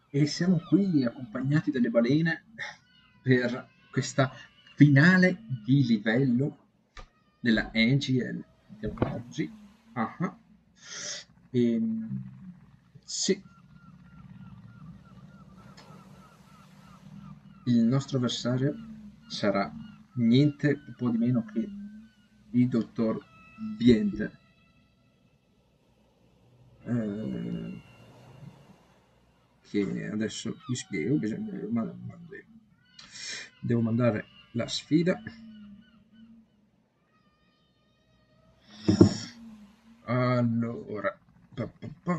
E siamo qui accompagnati dalle balene per questa finale di livello della NGL. Mettiamola così. Ah ah. Sì, il nostro avversario sarà niente po' di meno che il dottor Biente. Eh, che adesso vi spiego, devo mandare la sfida. Allora, pa, pa, pa.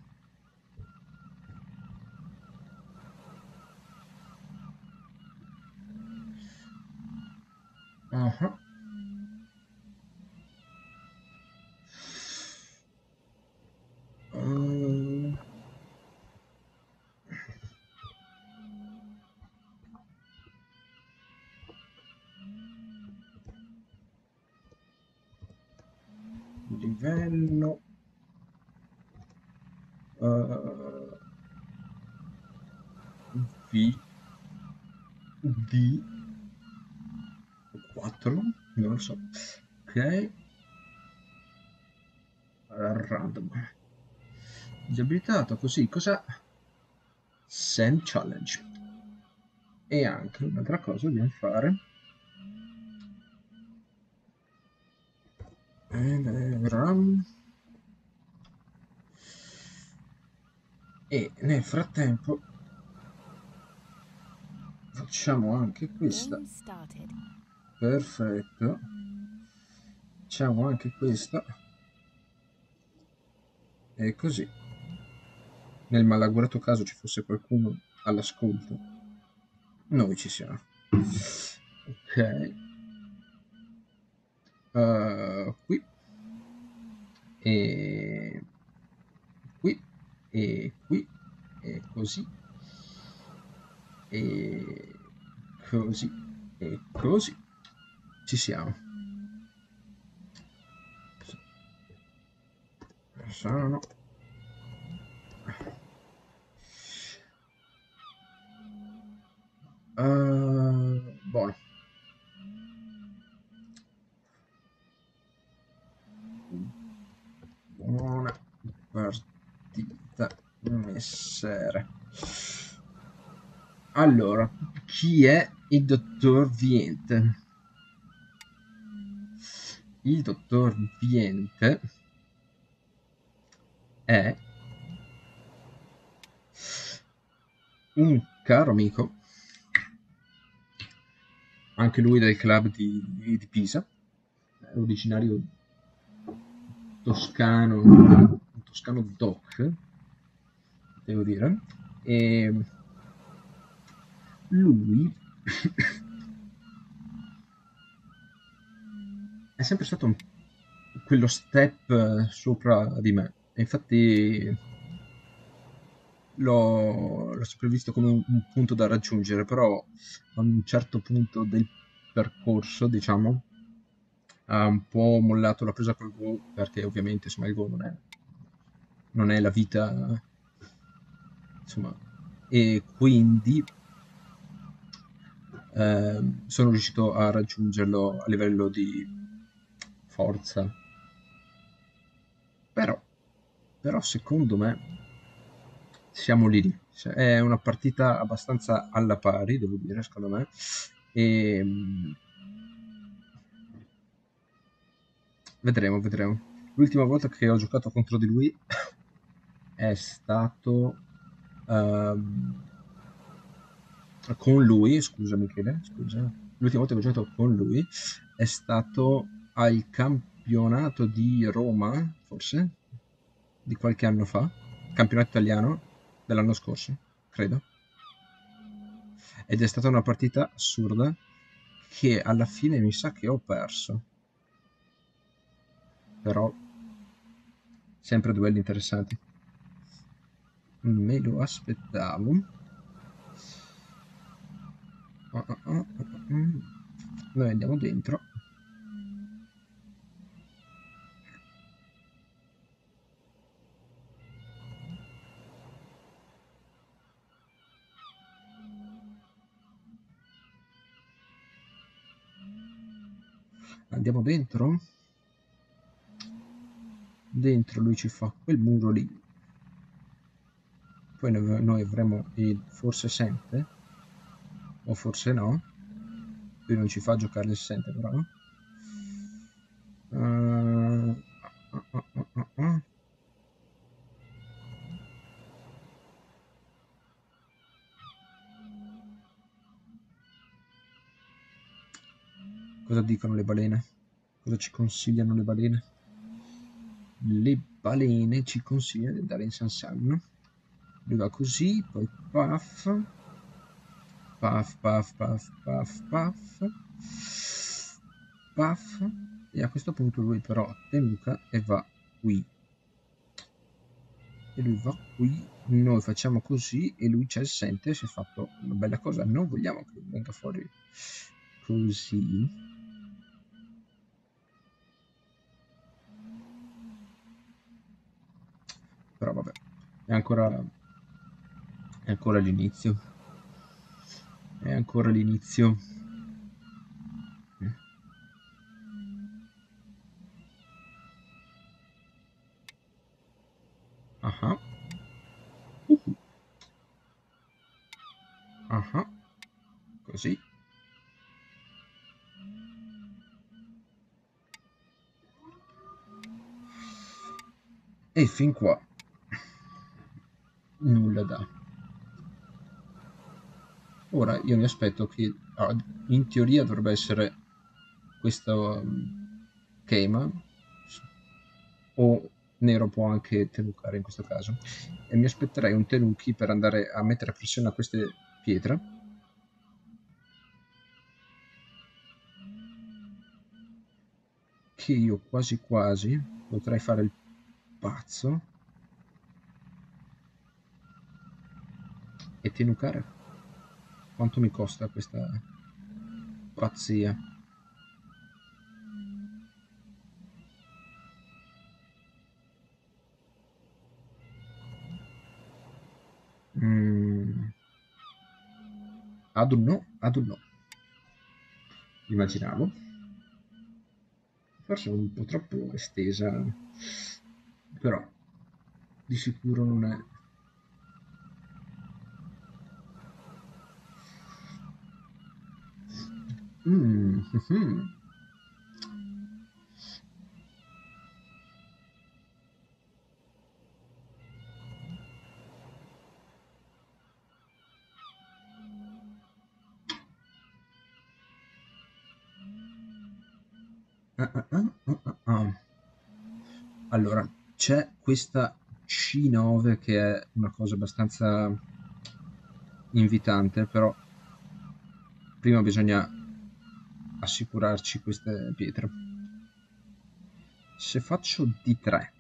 Ah, uh, livello uh, V D 4, non lo so. Ok, random. Disabilitato così, cosa? Send challenge. E anche un'altra cosa dobbiamo fare. Run. E nel frattempo facciamo anche questa. Game started. Perfetto. Facciamo anche questa. E così. Nel malaugurato caso ci fosse qualcuno all'ascolto, noi ci siamo. Ok. Qui. E qui. E qui. E così. E così. E così. Ci siamo. Sono. Buono. Buona partita, messere. Allora, chi è il dottor Viente? Il dottor Viente è un caro amico, anche lui del club di Pisa, è originario toscano, un toscano doc, devo dire, e lui è sempre stato quello step sopra di me. E infatti l'ho sempre visto come un punto da raggiungere, però a un certo punto del percorso, diciamo, ha un po' mollato la presa col Go, perché ovviamente insomma il Go non è la vita, insomma, e quindi sono riuscito a raggiungerlo a livello di forza. Però, però secondo me siamo lì lì. È una partita abbastanza alla pari, devo dire, secondo me. E vedremo, vedremo. L'ultima volta che ho giocato contro di lui è stato ehm, con lui, scusa Michele, scusa. L'ultima volta che ho giocato con lui è stato al campionato di Roma, forse, di qualche anno fa, campionato italiano dell'anno scorso, credo. Ed è stata una partita assurda che alla fine mi sa che ho perso, però sempre duelli interessanti. Me lo aspettavo. Mm. Noi andiamo dentro. Andiamo dentro. Dentro lui ci fa quel muro lì. Poi noi avremo il forse sente, o forse no. Lui non ci fa giocare il sente però. Cosa dicono le balene? Cosa ci consigliano le balene? Le balene ci consigliano di andare in Sansan. Lui va così, poi puff, puff, puff, puff, puff, puff, puff, e a questo punto lui però tenuca e va qui. E lui va qui, noi facciamo così e lui c'è il sente, si è fatto una bella cosa. Non vogliamo che venga fuori così. Però vabbè, è ancora l'inizio. È ancora l'inizio. Ah. Ah. Così. E fin qua nulla da. Ora io mi aspetto che in teoria dovrebbe essere questo Keima, o nero può anche tenucare in questo caso, e mi aspetterei un tenuki per andare a mettere pressione a queste pietre. Che io quasi quasi potrei fare il pazzo e tenucare. Quanto mi costa questa pazzia? Ad un no. Immaginavo. Forse un po' troppo estesa, però di sicuro non è. Allora, c'è questa C9 che è una cosa abbastanza invitante, però prima bisogna assicurarci queste pietre. Se faccio D3,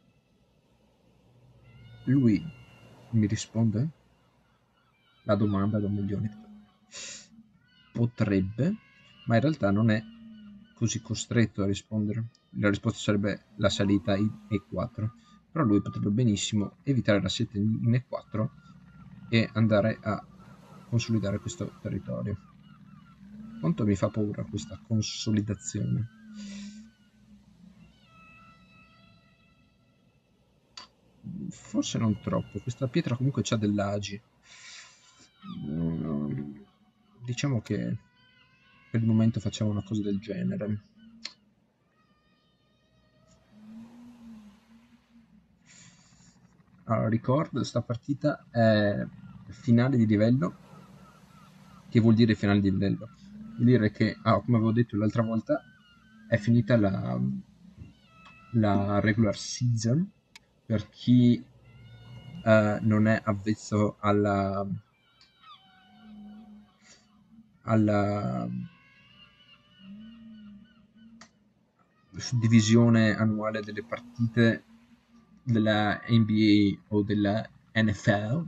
lui mi risponde? La domanda da 1.000.000. Potrebbe, ma in realtà non è così costretto a rispondere. La risposta sarebbe la salita in E4, però lui potrebbe benissimo evitare la salita in E4 e andare a consolidare questo territorio. Quanto mi fa paura questa consolidazione? Forse non troppo, questa pietra comunque c'ha dell'agi. Diciamo che per il momento facciamo una cosa del genere. Allora, ricordo, sta partita è finale di livello. Che vuol dire finale di livello? Vuol dire che, come avevo detto l'altra volta, è finita la regular season per chi non è avvezzo alla suddivisione annuale delle partite della NBA o della NFL,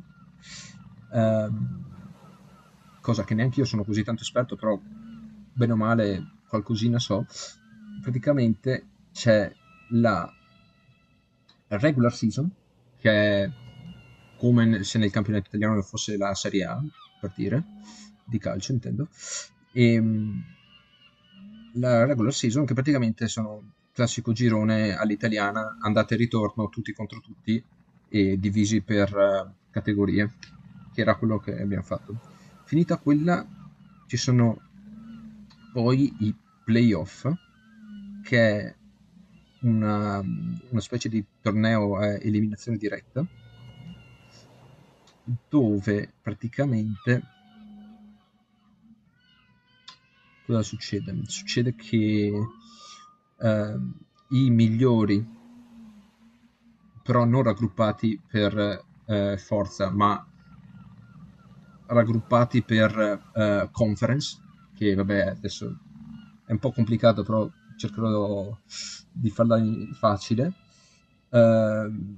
cosa che neanche io sono così tanto esperto, però bene o male qualcosina so. Praticamente c'è la regular season, che è come se nel campionato italiano fosse la Serie A, per dire, di calcio intendo, e la regular season, che praticamente sono classico girone all'italiana, andata e ritorno, tutti contro tutti, e divisi per categorie, che era quello che abbiamo fatto. Finita quella, ci sono poi i playoff, che è una specie di torneo a eliminazione diretta, dove praticamente cosa succede? Succede che i migliori, però non raggruppati per forza, ma raggruppati per conference, che vabbè adesso è un po' complicato, però cercherò di farla facile. Ehm,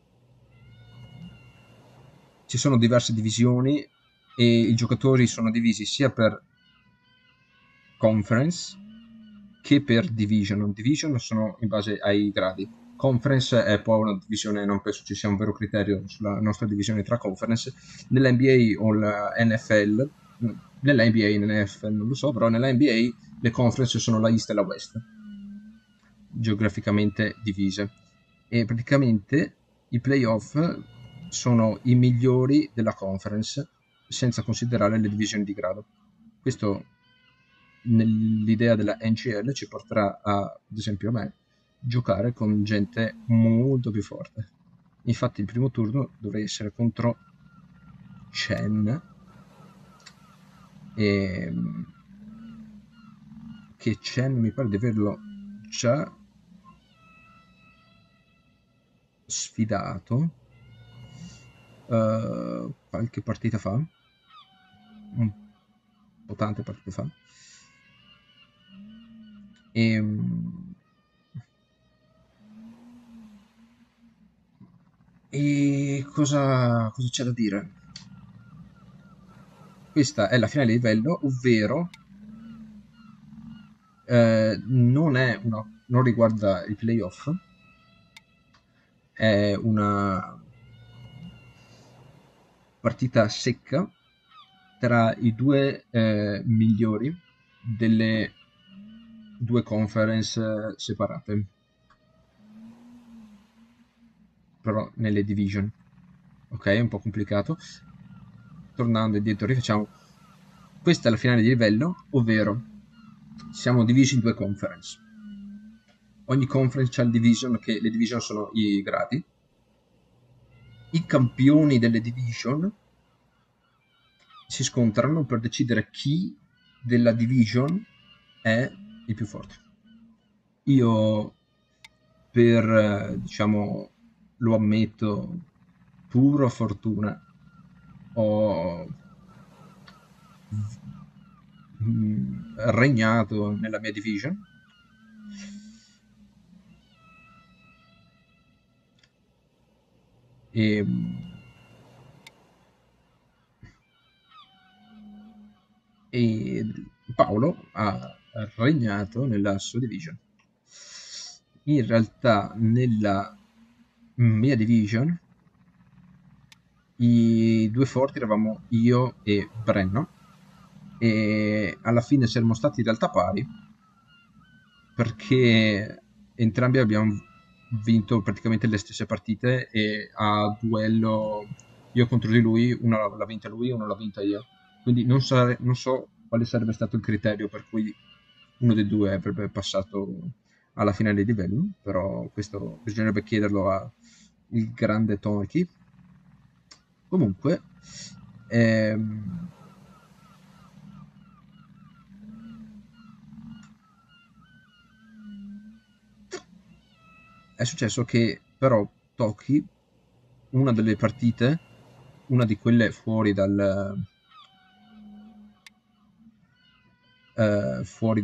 Ci sono diverse divisioni e i giocatori sono divisi sia per conference che per division. Division sono in base ai gradi. Conference è poi una divisione, non penso ci sia un vero criterio sulla nostra divisione tra conference. Nell'NBA o la NFL, nella NBA e nell'NFL non lo so, però nella NBA le conference sono la East e la West, geograficamente divise. E praticamente i playoff sono i migliori della conference senza considerare le divisioni di grado. Questo nell'idea della NCL ci porterà ad esempio a me, giocare con gente molto più forte. Infatti il primo turno dovrei essere contro Chen, e che Chen mi pare di averlo già sfidato qualche partita fa, un po' tante partite fa. E, cosa c'è da dire? Questa è la finale di livello, ovvero non riguarda i playoff, è una partita secca tra i due migliori delle due conference separate, però nelle division. Ok, è un po' complicato. Tornando indietro, rifacciamo. Questa è la finale di livello, ovvero siamo divisi in due conference. Ogni conference ha il division, che le division sono i gradi. I campioni delle division si scontrano per decidere chi della division è il più forte. Io, per, diciamo, lo ammetto, pura fortuna, ho regnato nella mia division. E e Paolo ha regnato nella sua division. In realtà nella mia division i due forti eravamo io e Brenno, e alla fine siamo stati in realtà pari perché entrambi abbiamo vinto praticamente le stesse partite, e a duello io contro di lui, una l'ha vinta lui e una l'ha vinta io. Quindi non so quale sarebbe stato il criterio per cui uno dei due avrebbe passato alla finale di livello, però questo bisognerebbe chiederlo al grande Toki. Comunque, ehm, è successo che però Toki, una delle partite, una di quelle fuori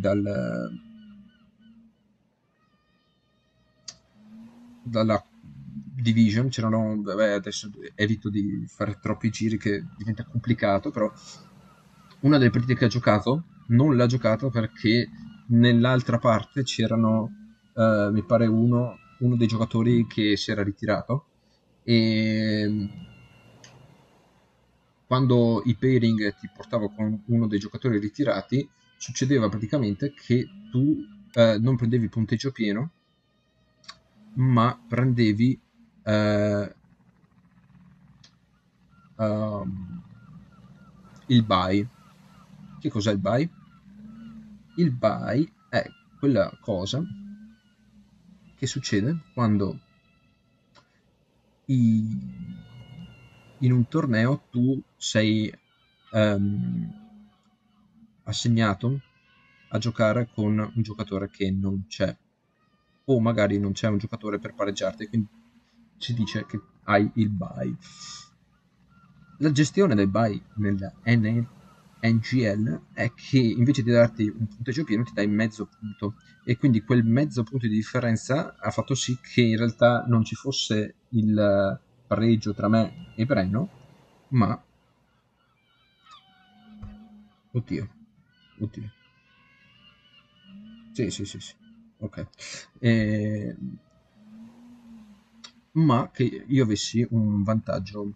dalla division, c'erano, vabbè, adesso evito di fare troppi giri che diventa complicato, però una delle partite che ha giocato non l'ha giocata perché nell'altra parte c'erano, mi pare, uno dei giocatori che si era ritirato, e quando i pairing ti portavo con uno dei giocatori ritirati, succedeva praticamente che tu non prendevi punteggio pieno, ma prendevi il buy. Che cos'è il buy? Il buy è quella cosa che succede quando in un torneo tu sei assegnato a giocare con un giocatore che non c'è, o magari non c'è un giocatore per pareggiarti, quindi si dice che hai il bye. La gestione del bye nel NGL è che invece di darti un punteggio pieno ti dai mezzo punto, e quindi quel mezzo punto di differenza ha fatto sì che in realtà non ci fosse il pareggio tra me e Brenno, ma oddio, oddio. Sì, sì, sì, sì. Ok. Eh, ma che io avessi un vantaggio.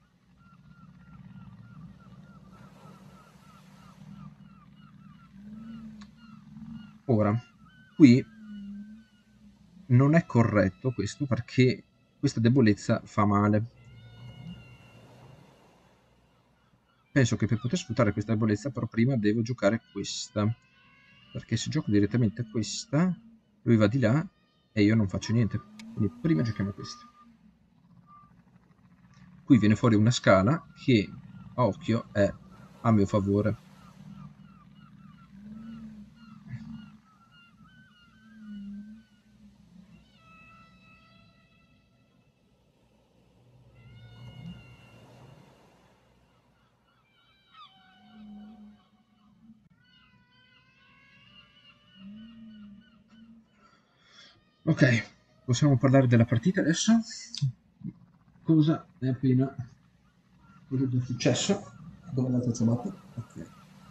Ora, qui non è corretto questo, perché questa debolezza fa male. Penso che per poter sfruttare questa debolezza, però prima devo giocare questa. Perché se gioco direttamente questa, lui va di là e io non faccio niente. Quindi prima giochiamo questa. Qui viene fuori una scala che, a occhio, è a mio favore. Ok, possiamo parlare della partita adesso? Cosa è appena... Cosa è già successo? Dove è l'altra ciabatta? Ok.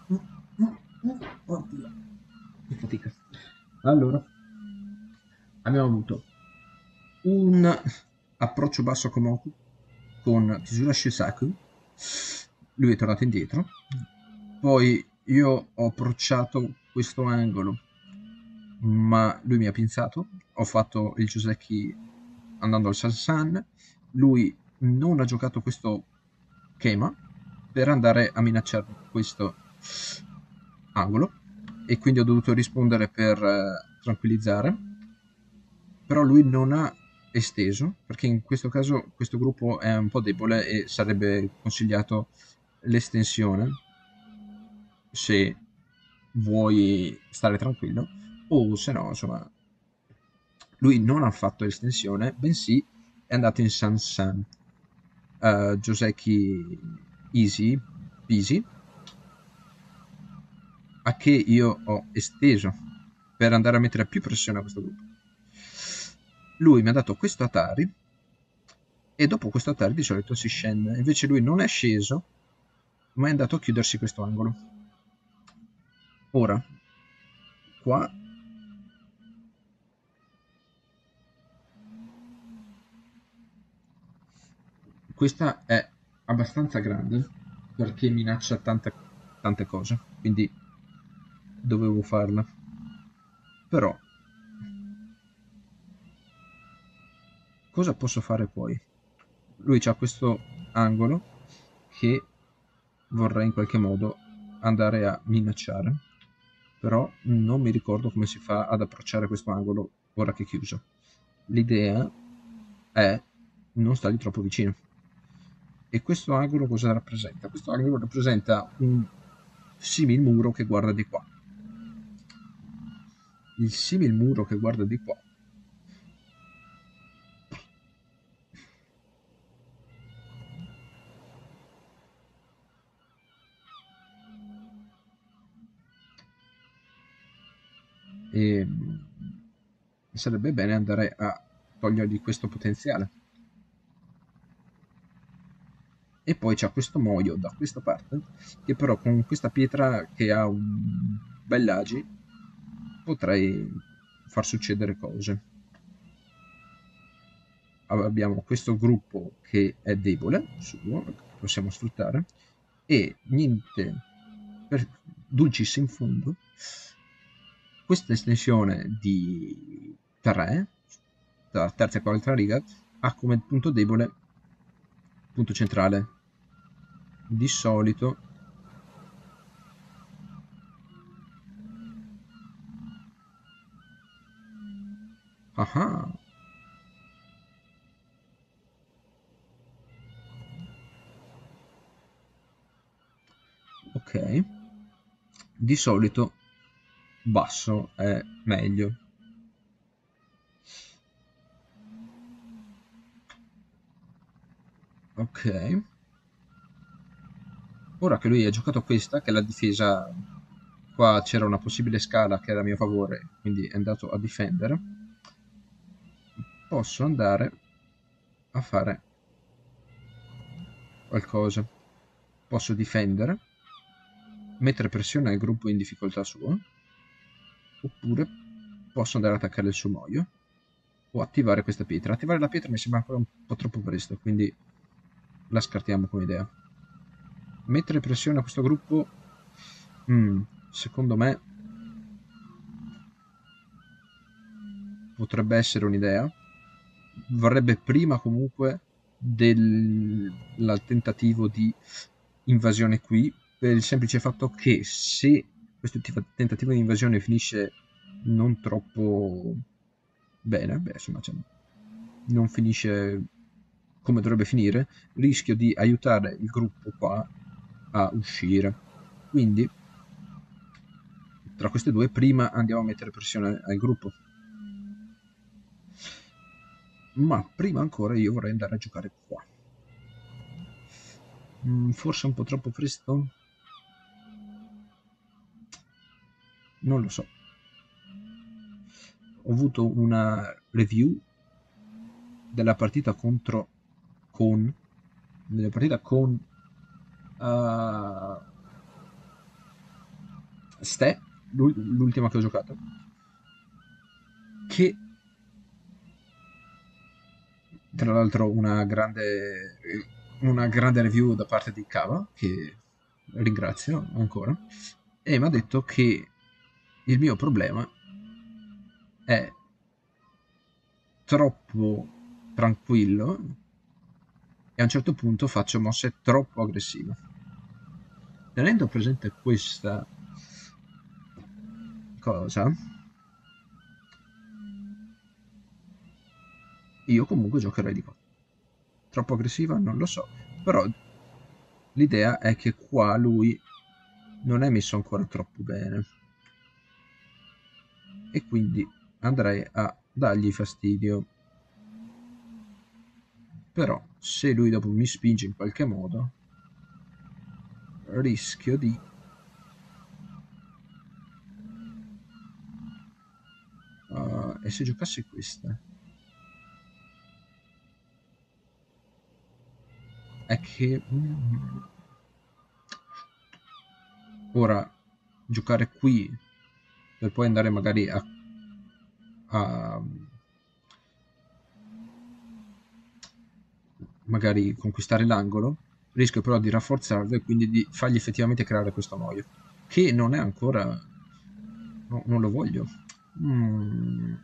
Oddio. Che fatica. Allora, abbiamo avuto un approccio basso a Komoku con Tsura Shisaku. Lui è tornato indietro. Poi io ho approcciato questo angolo, ma lui mi ha pinzato. Ho fatto il Joseki andando al Sansan. Lui non ha giocato questo Kema per andare a minacciare questo angolo, e quindi ho dovuto rispondere per tranquillizzare. Però lui non ha esteso, perché in questo caso questo gruppo è un po' debole e sarebbe consigliato l'estensione se vuoi stare tranquillo, o se no, insomma, lui non ha fatto estensione, bensì è andato in Sansan. Joseki Easy Peasy, a che io ho esteso per andare a mettere più pressione a questo gruppo. Lui mi ha dato questo Atari, e dopo questo Atari di solito si scende, invece lui non è sceso, ma è andato a chiudersi questo angolo. Ora, qua questa è abbastanza grande perché minaccia tante cose, quindi dovevo farla. Però cosa posso fare poi? Lui ha questo angolo che vorrei in qualche modo andare a minacciare, però non mi ricordo come si fa ad approcciare questo angolo ora che è chiuso. L'idea è non stargli troppo vicino. E questo angolo cosa rappresenta? Questo angolo rappresenta un simil muro che guarda di qua. Il simil muro che guarda di qua e sarebbe bene andare a togliergli questo potenziale. E poi c'è questo moio da questa parte, che però con questa pietra che ha un bell'agi potrei far succedere cose. Abbiamo questo gruppo che è debole, suo, che possiamo sfruttare, e niente, Dulcis in fondo. Questa estensione di 3, la terza e quarta riga, ha come punto debole, punto centrale. Di solito ah, ok, di solito basso è meglio. Ok, ora che lui ha giocato questa, che è la difesa, qua c'era una possibile scala che era a mio favore, quindi è andato a difendere, posso andare a fare qualcosa. Posso difendere, mettere pressione al gruppo in difficoltà suo, oppure posso andare ad attaccare il suo moio, o attivare questa pietra. Attivare la pietra mi sembra ancora un po' troppo presto, quindi la scartiamo come idea. Mettere pressione a questo gruppo, secondo me, potrebbe essere un'idea. Vorrebbe prima comunque del tentativo di invasione qui, per il semplice fatto che se questo tentativo di invasione finisce non troppo bene, beh, insomma, cioè, non finisce come dovrebbe finire, rischio di aiutare il gruppo qua a uscire. Quindi, tra queste due, prima andiamo a mettere pressione al gruppo. Ma prima ancora io vorrei andare a giocare qua. Forse un po' troppo presto? Non lo so. Ho avuto una review della partita della partita con Ste, l'ultima che ho giocato, che tra l'altro una grande review da parte di Cava, che ringrazio ancora, e mi ha detto che il mio problema è troppo tranquillo e a un certo punto faccio mosse troppo aggressive. Tenendo presente questa cosa, io comunque giocherei di qua. Troppo aggressiva? Non lo so, però l'idea è che qua lui non è messo ancora troppo bene e quindi andrei a dargli fastidio. Però se lui dopo mi spinge in qualche modo, rischio di e se giocassi questa? È che ora giocare qui per poi andare magari a magari conquistare l'angolo, rischio però di rafforzarlo e quindi di fargli effettivamente creare questo moio, che non è ancora... no, non lo voglio. Mm.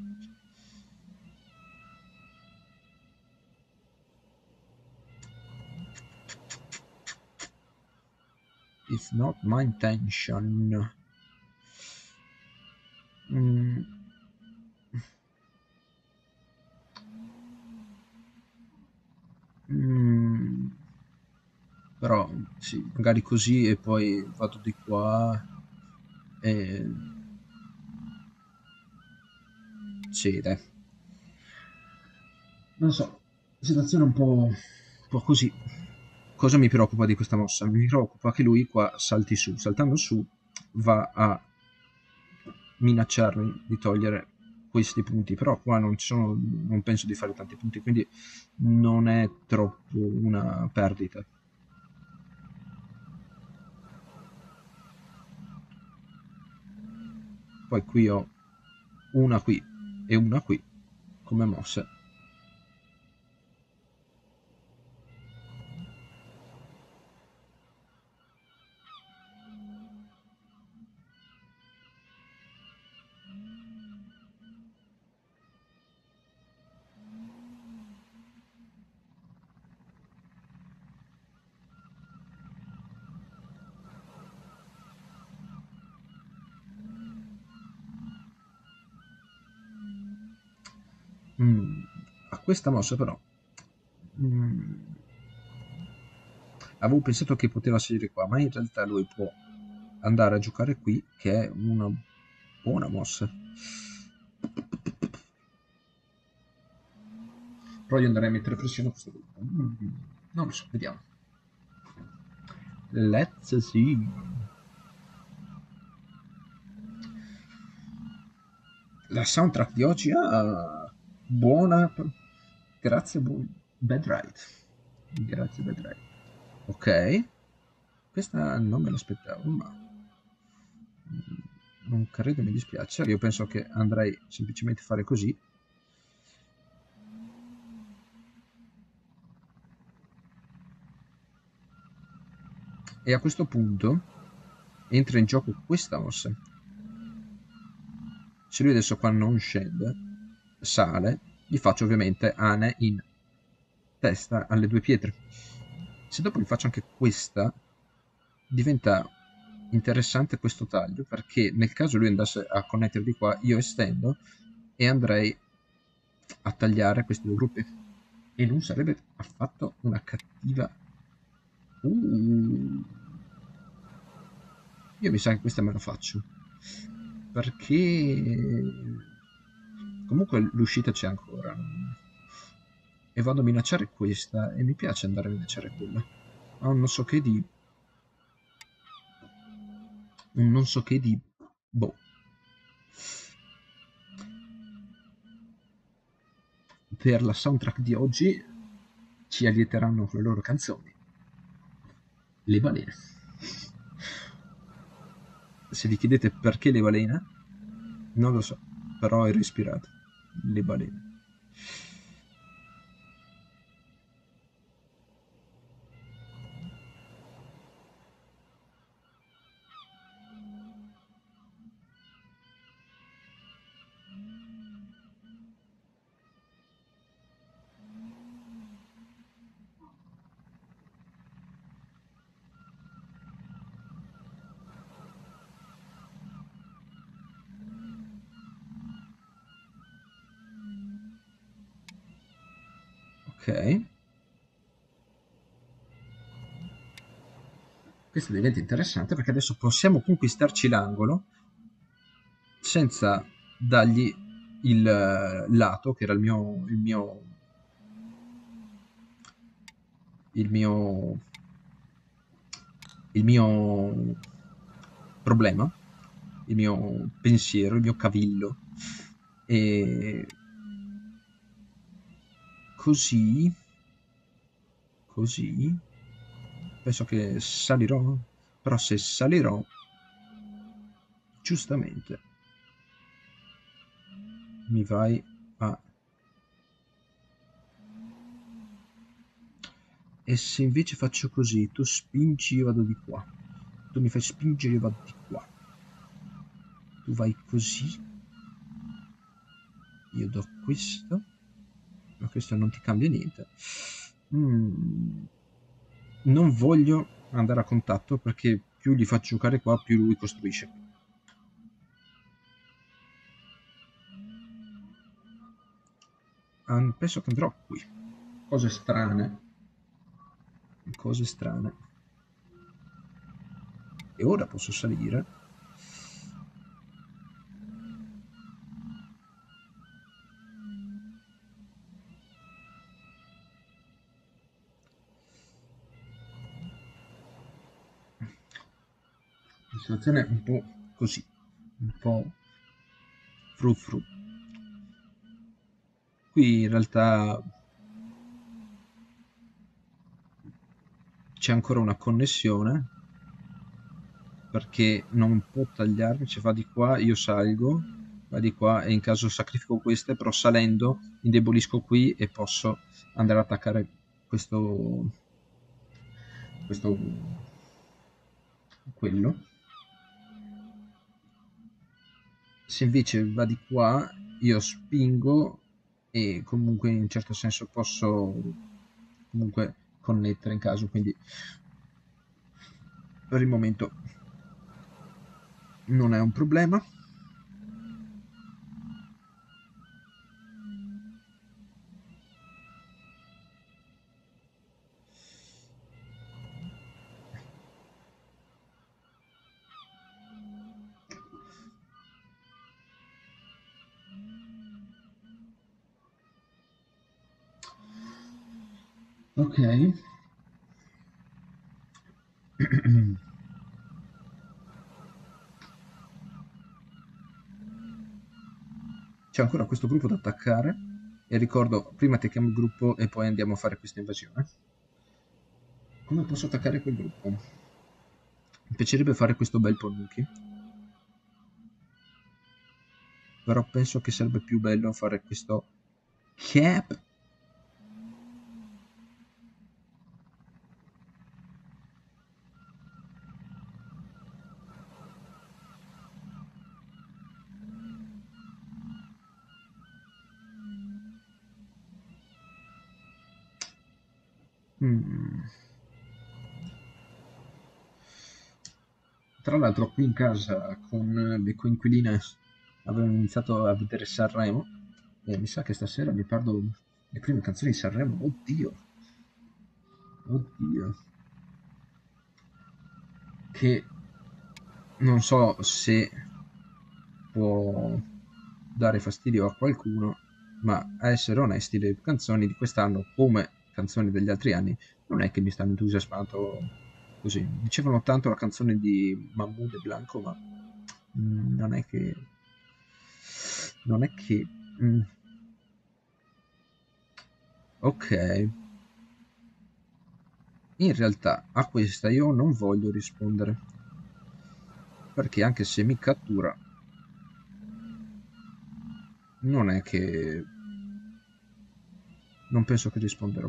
It's not my intention. Mm. Mm. Però sì, magari così e poi vado di qua e... Sì, dai. Non so, situazione un po' così. Cosa mi preoccupa di questa mossa? Mi preoccupa che lui qua salti su. Saltando su va a minacciarmi di togliere questi punti, però qua non ci sono, non penso di fare tanti punti, quindi non è troppo una perdita. Poi qui ho una qui e una qui come mosse. A questa mossa però mm, avevo pensato che poteva salire qua, ma in realtà lui può andare a giocare qui, che è una buona mossa. Però io andrei a mettere pressione a questo punto. Non lo so, vediamo. Let's see. La soundtrack di oggi è buona. Grazie, Bad Ride. Grazie, Bad Ride. Ok. Questa non me l'aspettavo, ma non credo mi dispiace. Io penso che andrei semplicemente a fare così. E a questo punto entra in gioco questa mossa. Se lui adesso qua non scende, sale, gli faccio ovviamente Ane in testa alle due pietre. Se dopo gli faccio anche questa, diventa interessante questo taglio, perché nel caso lui andasse a connettere di qua, io estendo e andrei a tagliare questi due gruppi. E non sarebbe affatto una cattiva... Io mi sa che questa me la faccio. Perché... Comunque l'uscita c'è ancora. E vado a minacciare questa. E mi piace andare a minacciare quella. Ha un non so che di... Un non so che di... Boh. Per la soundtrack di oggi ci allieteranno con le loro canzoni. Le balene. Se vi chiedete perché le balene, non lo so, però ero ispirato. Le balene. Ok. Questo diventa interessante perché adesso possiamo conquistarci l'angolo senza dargli il lato, che era il mio, il mio problema, il mio pensiero, il mio cavillo. E così, così, penso che salirò, però se salirò, giustamente, mi vai a... E se invece faccio così, tu spingi, io vado di qua. Tu mi fai spingere, io vado di qua. Tu vai così, io do questo, ma questo non ti cambia niente. Non voglio andare a contatto perché più gli faccio giocare qua, più lui costruisce. Penso che andrò qui. Cose strane. Cose strane. E ora posso salire. La situazione è un po' così. Un po' fru fru. Qui in realtà c'è ancora una connessione perché non può tagliarmi, se va di qua io salgo, va di qua e in caso sacrifico queste, però salendo indebolisco qui e posso andare ad attaccare questo quello. Se invece va di qua io spingo e comunque in un certo senso posso comunque connettere in caso, quindi per il momento non è un problema. Ok. C'è ancora questo gruppo da attaccare. E ricordo, prima attacchiamo il gruppo e poi andiamo a fare questa invasione. Come posso attaccare quel gruppo? Mi piacerebbe fare questo bel Ponnuki. Però penso che sarebbe più bello fare questo Cap. Mm. Tra l'altro qui in casa con le coinquiline avevo iniziato a vedere Sanremo e mi sa che stasera mi perdo le prime canzoni di Sanremo. Oddio, oddio, che non so se può dare fastidio a qualcuno, ma a essere onesti le canzoni di quest'anno, come canzoni degli altri anni, non è che mi stanno entusiasmando così. Dicevano tanto la canzone di Mahmood e Blanco, ma non è che... Non è che... mm, ok, in realtà a questa io non voglio rispondere, perché anche se mi cattura, non è che... non penso che risponderò.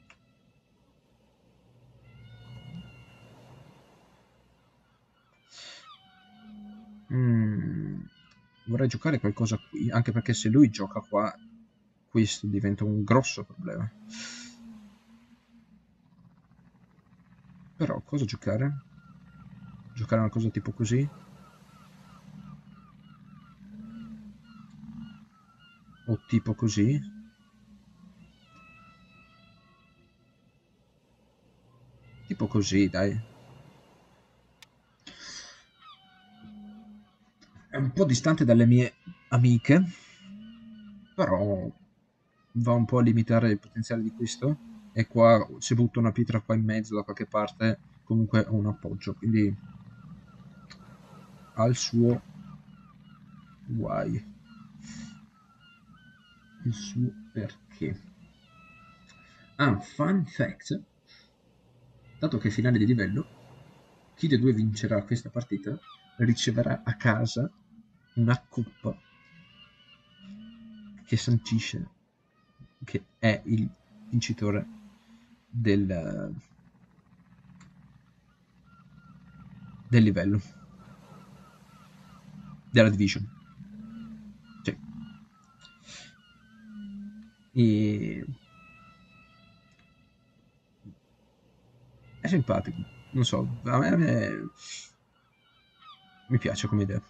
Mm, vorrei giocare qualcosa qui, anche perché se lui gioca qua, questo diventa un grosso problema. Però cosa giocare? Giocare una cosa tipo così? O tipo così? Tipo così, dai. È un po' distante dalle mie amiche, però va un po' a limitare il potenziale di questo. E qua, se butto una pietra qua in mezzo da qualche parte, comunque ho un appoggio, quindi ha il suo guai, il suo perché. Ah, fun fact, dato che è finale di livello, chi dei due vincerà questa partita riceverà a casa una coppa che sancisce che è il vincitore del, del livello, della division. Sì. E è simpatico, non so, mi piace come idea.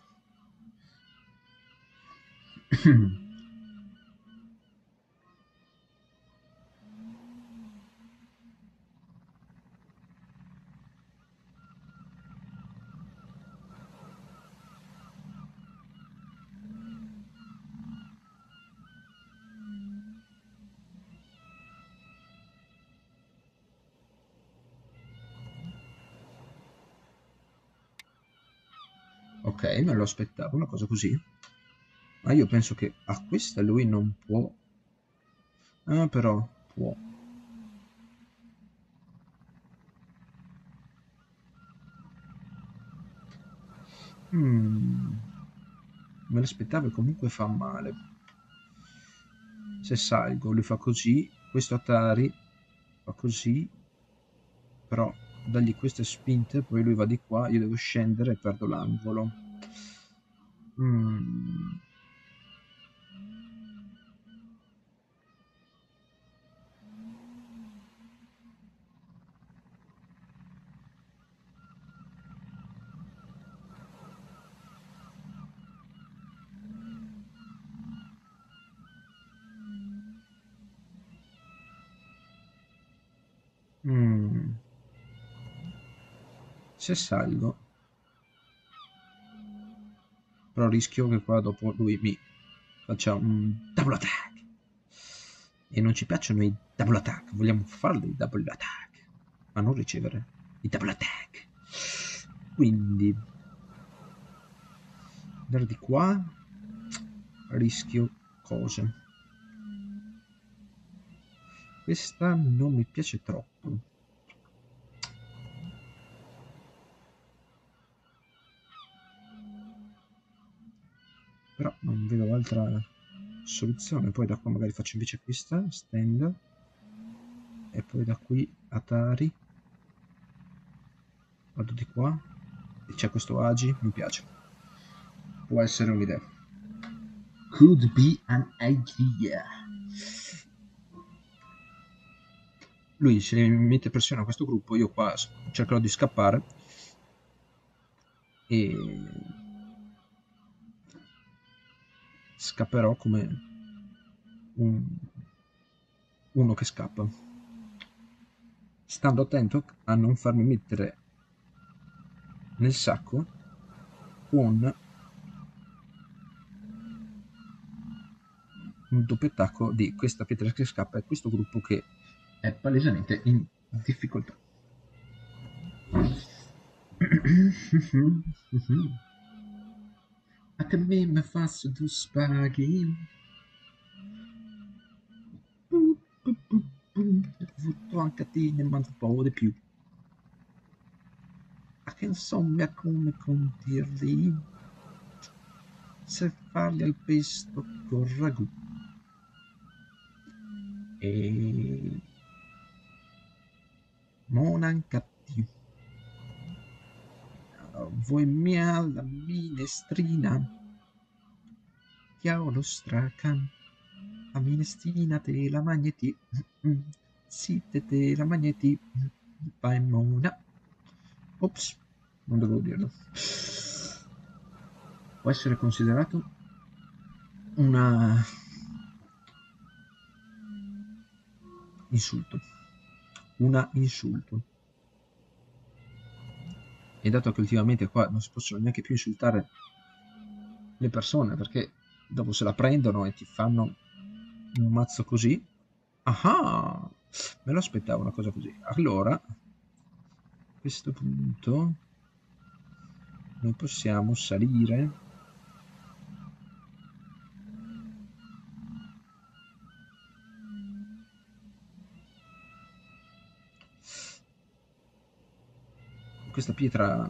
Ok, me lo aspettavo, una cosa così. Ma io penso che a questa lui non può. Ah, però può. Mm, me l'aspettavo e comunque fa male. Se salgo, lui fa così, questo Atari fa così, però dagli queste spinte, poi lui va di qua, io devo scendere e perdo l'angolo. Mm, mm. Se salgo, però rischio che qua dopo lui mi faccia un double attack. E non ci piacciono i double attack, vogliamo farli i double attack, ma non ricevere i double attack. Quindi andare di qua, rischio cose. Questa non mi piace troppo. Però non vedo altra soluzione. Poi da qua magari faccio invece questa, stand, e poi da qui Atari. Vado di qua e c'è questo Agi, mi piace. Può essere un'idea. Could be an idea. Lui se mette pressione a questo gruppo, io qua cercherò di scappare e scapperò come uno che scappa, stando attento a non farmi mettere nel sacco con un doppio attacco di questa pietra che scappa e questo gruppo che è palesemente in difficoltà. Anche a me mi fa su due spaghi. Avuto anche a te ne mando un po' di più. Anche insomma come condirli se farli al pesto con ragù. E non anche a te. Vuoi mia la minestrina? Chiaro stracan. La minestrina te la magneti. Sì, te la magneti. Vai mona. Ops, non dovevo dirlo. Può essere considerato una insulto. Una insulto. E dato che ultimamente qua non si possono neanche più insultare le persone perché dopo se la prendono e ti fanno un mazzo così. Ah, me lo aspettavo una cosa così. Allora, a questo punto noi possiamo salire questa pietra.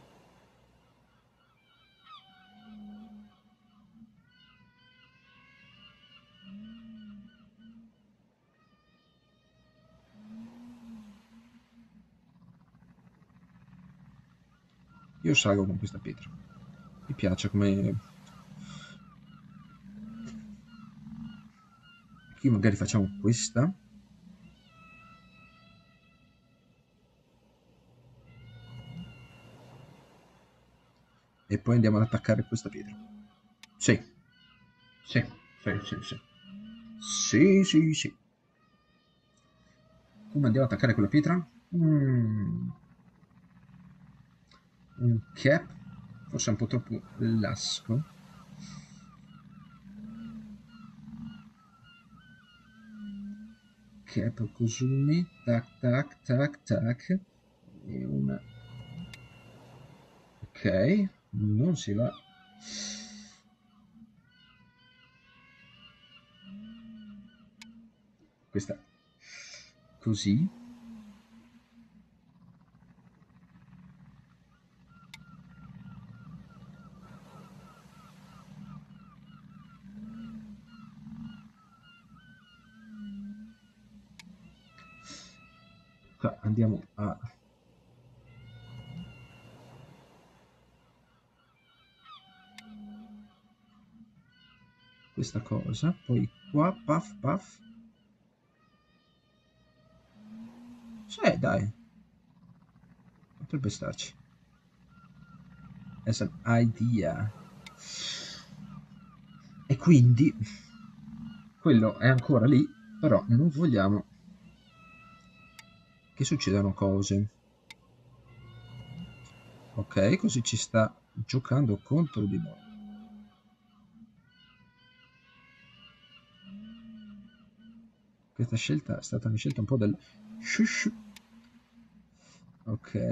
Io salgo con questa pietra. Mi piace come. Qui magari facciamo questa. E poi andiamo ad attaccare questa pietra. Sì. Sì, sì, sì, sì. Sì, sì, sì. Come andiamo ad attaccare quella pietra? Un cap. Forse è un po' troppo lasco. Cap Kozumi. Tac, tac, tac, tac. E una. Ok. Non si va. Questa. Così. Qua andiamo a. Questa cosa. Poi qua. Puff, puff. Sì, dai. Potrebbe starci. As an idea. E quindi quello è ancora lì, però non vogliamo che succedano cose. Ok, così ci sta giocando contro di noi. Questa scelta è stata una scelta un po' del shush. Ok.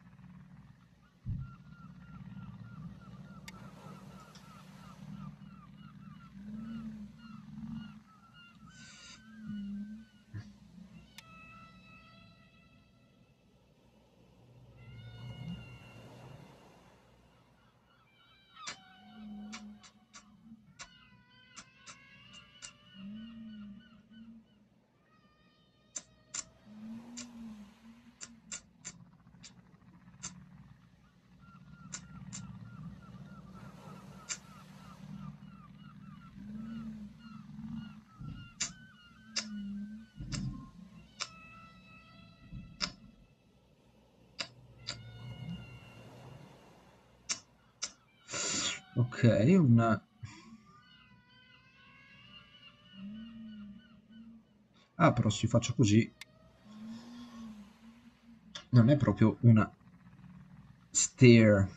Ok, una... Ah, però se faccio così non è proprio una stair,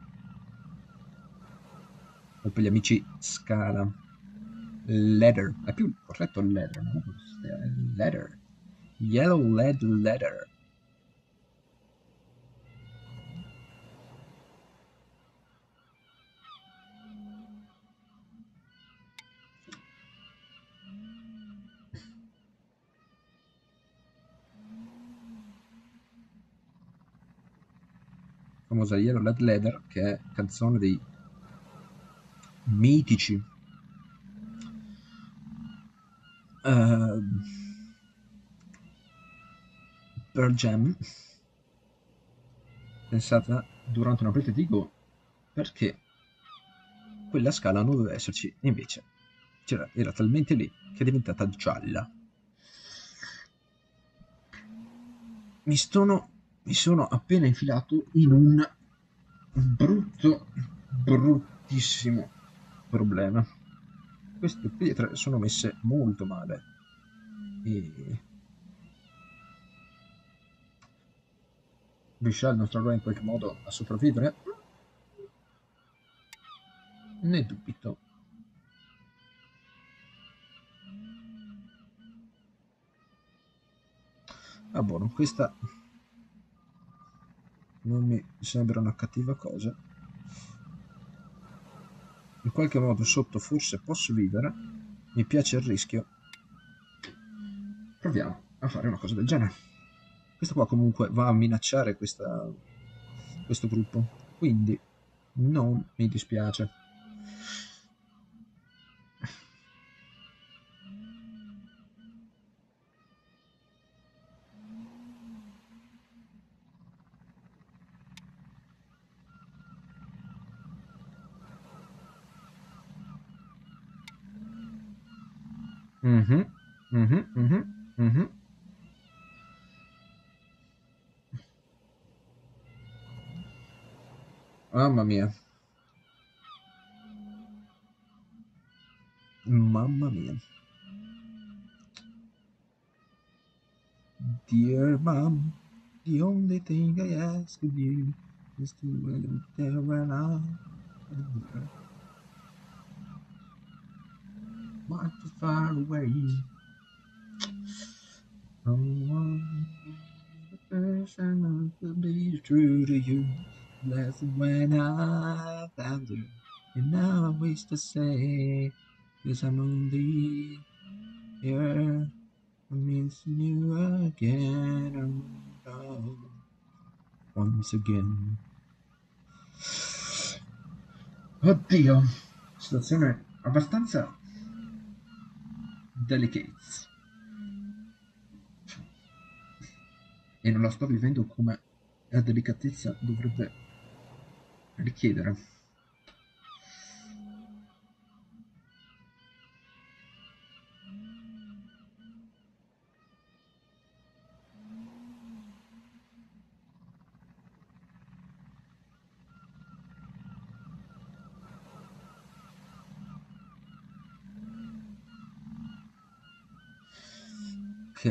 o per gli amici scala. Ladder, è più corretto ladder, non è proprio stair, è ladder. Yellow led ladder. Famosa Yellow Led Ladder, che è canzone dei mitici Pearl Jam, pensata durante una partita di Go, perché quella scala non doveva esserci, e invece era talmente lì che è diventata gialla. Mi sono appena infilato in un bruttissimo problema. Queste pietre sono messe molto male e riuscirà il nostro eroe in qualche modo a sopravvivere? Ne dubito. Ah, buono, questa non mi sembra una cattiva cosa. In qualche modo sotto forse posso vivere. Mi piace il rischio. Proviamo a fare una cosa del genere. Questa qua comunque va a minacciare questo gruppo. Quindi non mi dispiace. Mhm, mhm, mhm, mhm. Mamma mia. Mamma mia. Dear mom, the only thing I ask of you is to be there when I'm much too far away. Someone, the person to be true to you. That's when I found you. And now I wish to say, 'cause I'm only here. I'm missing you again. Oh, once again. Oddio, situazione abbastanza delicate. E non la sto vivendo come la delicatezza dovrebbe richiedere. Ok.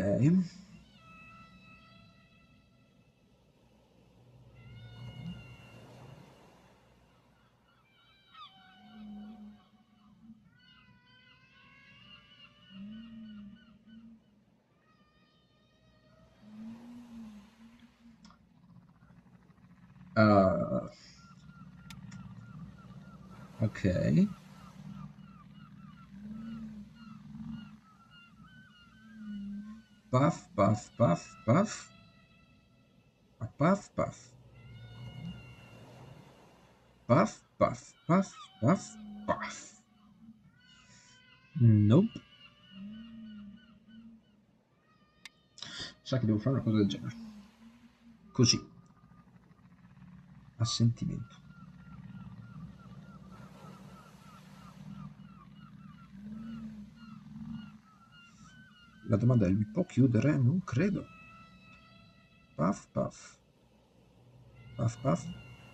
Uh, ok. Puff, puff, puff, puff. Puff, puff. Puff, puff, puff, puff, puff. Nope. Sa che devo fare una cosa del genere. Così. A sentimento. La domanda è: mi può chiudere? Non credo. Puff, puff. Puff, puff.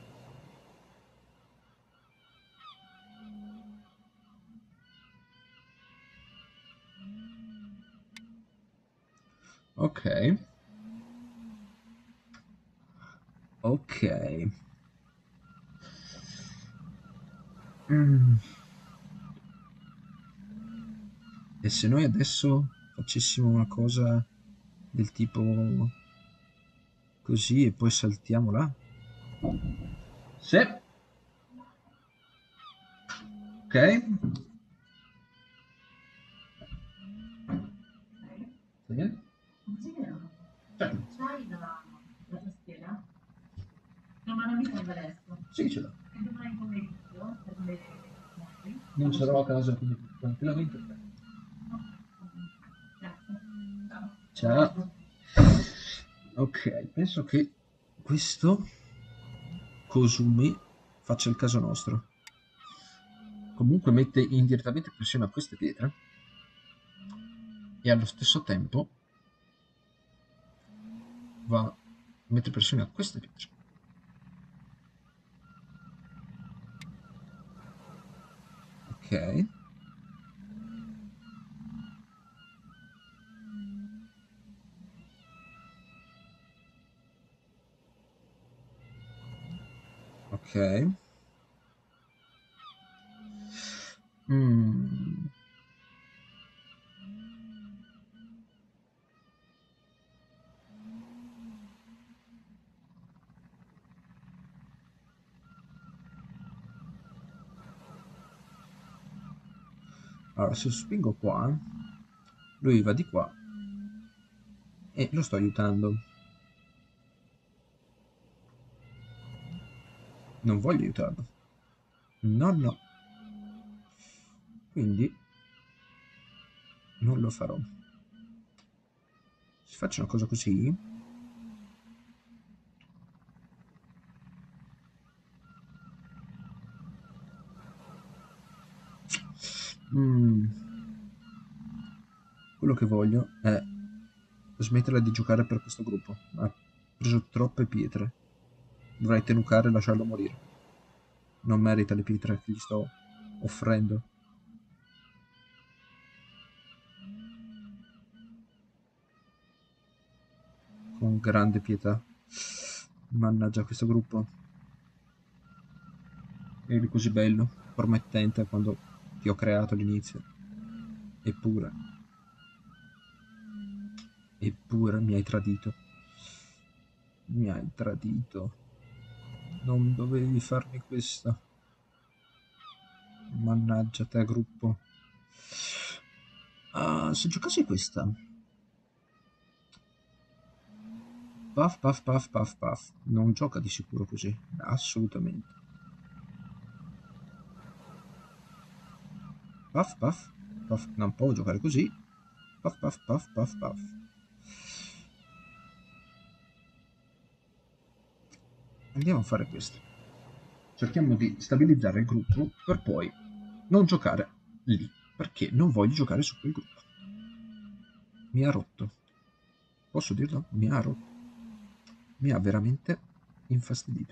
Ok. Ok. Mm. E se noi adesso facessimo una cosa del tipo così e poi saltiamo là? Sì. Ok. Sì. Certo. C'hai la tastiera? Non mi hanno mica adesso. Sì, ce l'ho. E domani pomeriggio per le non sarò a casa, quindi tranquillamente. Ciao. Ok, penso che questo Cosumi faccia il caso nostro. Comunque mette indirettamente pressione a queste pietre e allo stesso tempo mette pressione a queste pietre. Ok. Ok. Mm. Allora, se spingo qua, lui va di qua e lo sto aiutando. Non voglio aiutarlo. No, no. Quindi non lo farò. Se faccio una cosa così, quello che voglio è smetterla di giocare per questo gruppo. Ha preso troppe pietre. Dovrei tenucare e lasciarlo morire. Non merita le pietre che gli sto offrendo. Con grande pietà. Mannaggia questo gruppo. Eri così bello, promettente quando ti ho creato all'inizio. Eppure mi hai tradito. Mi hai tradito. Non dovevi farmi questo. Mannaggia te, gruppo. Se giocassi questa. Puff, puff, puff, puff, puff. Non gioca di sicuro così. Assolutamente. Puff, puff, puff. Non può giocare così. Puff, puff, puff, puff, puff. Andiamo a fare questo. Cerchiamo di stabilizzare il gruppo per poi non giocare lì. Perché non voglio giocare su quel gruppo. Mi ha rotto. Posso dirlo? Mi ha rotto. Mi ha veramente infastidito.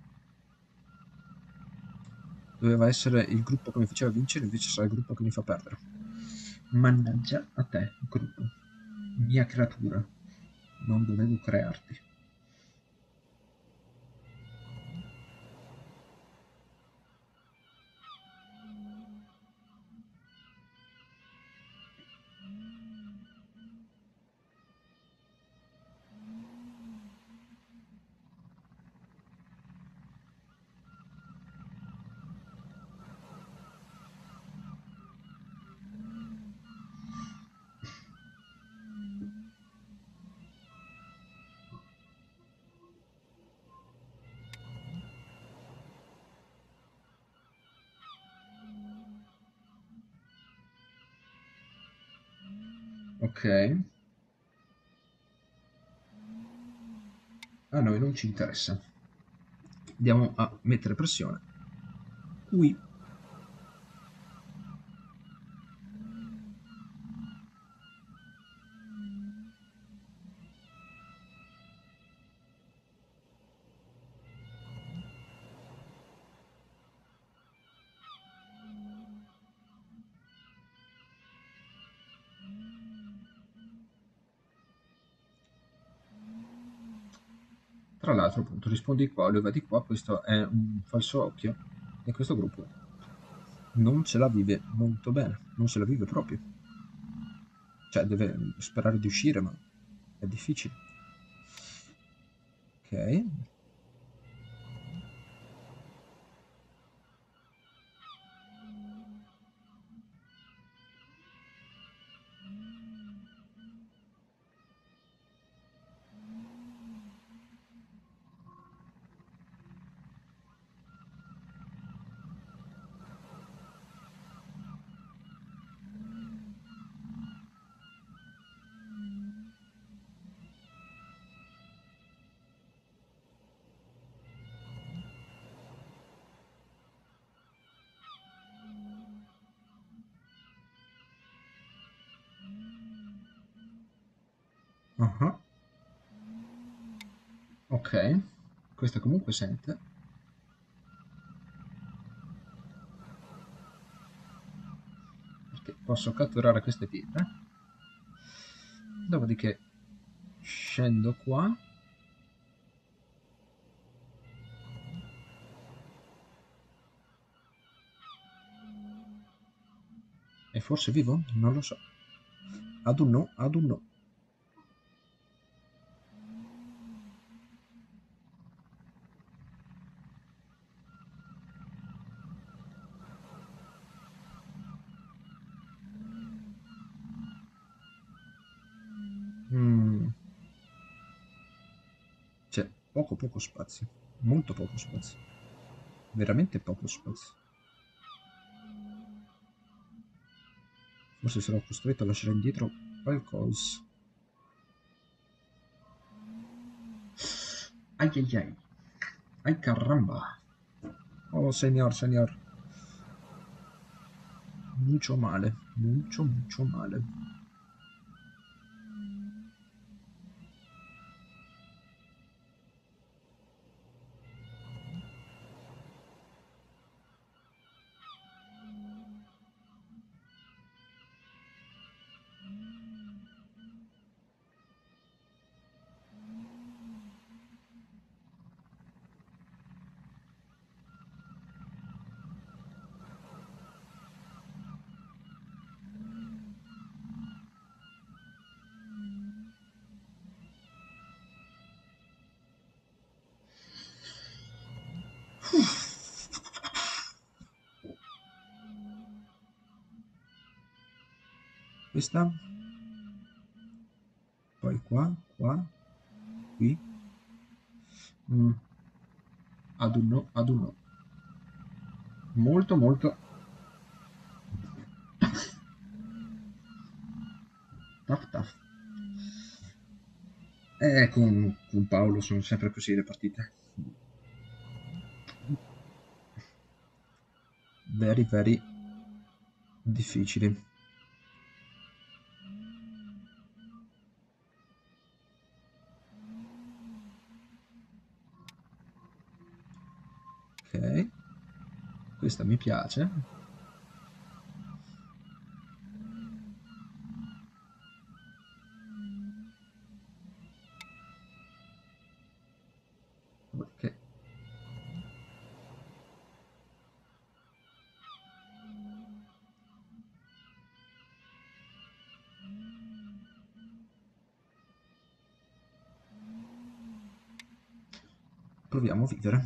Doveva essere il gruppo che mi faceva vincere, invece sarà il gruppo che mi fa perdere. Mannaggia a te, gruppo. Mia creatura. Non dovevo crearti. Ok. A noi non ci interessa. Andiamo a mettere pressione qui. Tra l'altro, appunto, rispondi qua, lui va di qua, questo è un falso occhio e questo gruppo non ce la vive molto bene, non se la vive proprio. Cioè, deve sperare di uscire, ma è difficile. Ok. Ah, ok. Questa comunque sente. Perché posso catturare queste pietre. Dopodiché scendo qua. E forse vivo? Non lo so. Ad un no, ad un no. Mm, c'è poco spazio. Molto poco spazio. Veramente poco spazio. Forse sarò costretto a lasciare indietro qualcosa. Ai ai ai. Ai caramba. Oh, señor, señor. Mucho male. Mucho male. Questa. Poi qua, qua, qui. Mm, ad un no. Molto tough tough. Con Paolo sono sempre così le partite. Very, very difficili. Ok, questa mi piace. Ok, proviamo a vivere.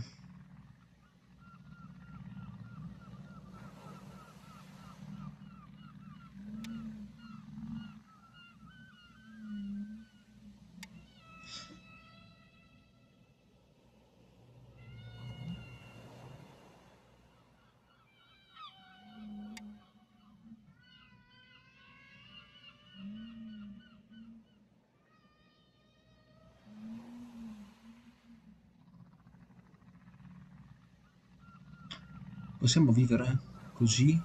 possiamo vivere così?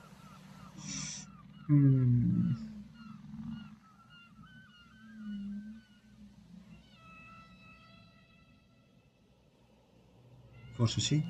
Mm, forse sì.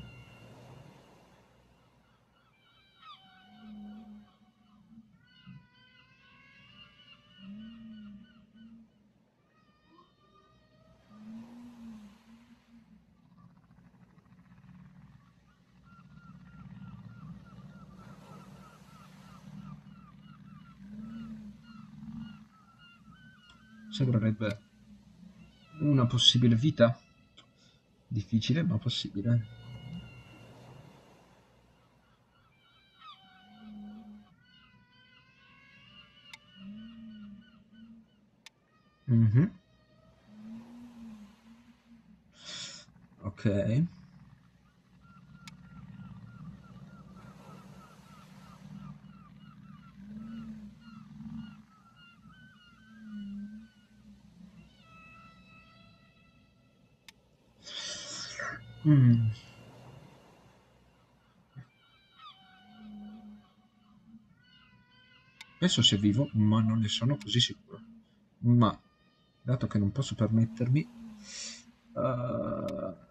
Sembrerebbe una possibile vita. Difficile, ma possibile. Mhm. Ok. Mm. Penso sia vivo, ma non ne sono così sicuro. Ma, dato che non posso permettermi... eh,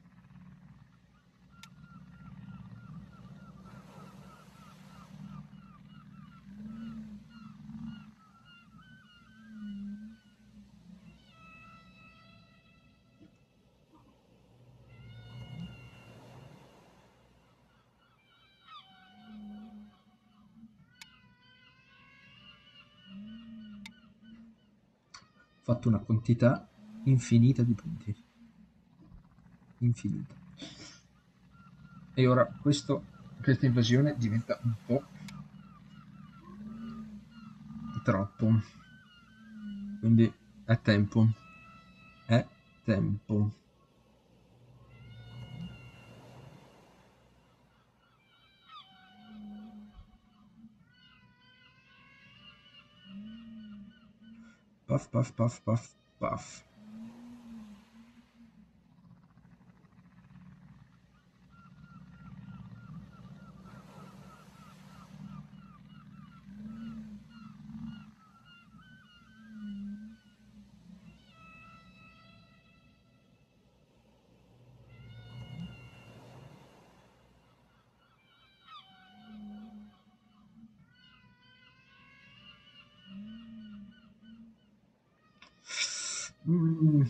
ho fatto una quantità infinita di punti. Infinita. E ora questa invasione diventa un po' troppo. Quindi è tempo. È tempo. Puff, puff, puff, puff, puff. Mm,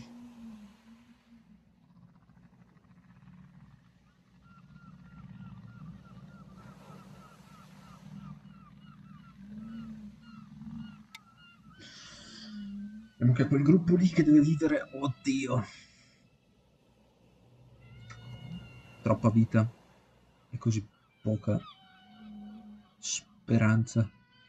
vediamo che quel gruppo lì che deve vivere, oddio, troppa vita e così poca speranza.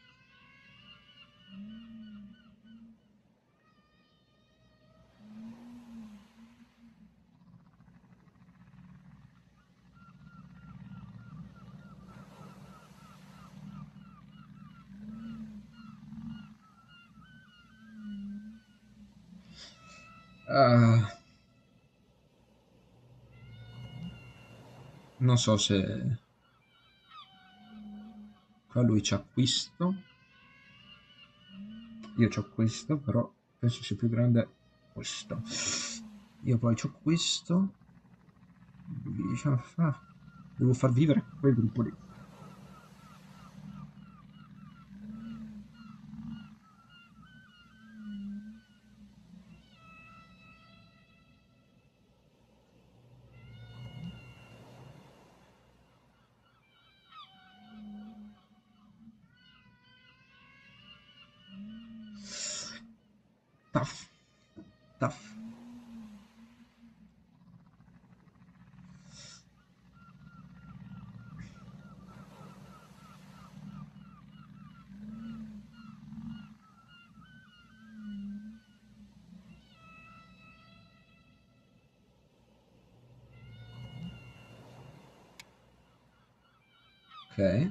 Ah, non so se qua lui c'ha questo, io c'ho questo, però penso sia più grande questo. Io poi c'ho questo, devo far vivere quel gruppo lì. Tough, tough. Ok.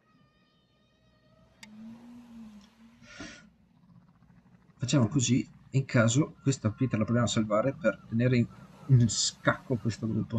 Facciamo così In caso questa Peter la proviamo a salvare per tenere in scacco questo gruppo.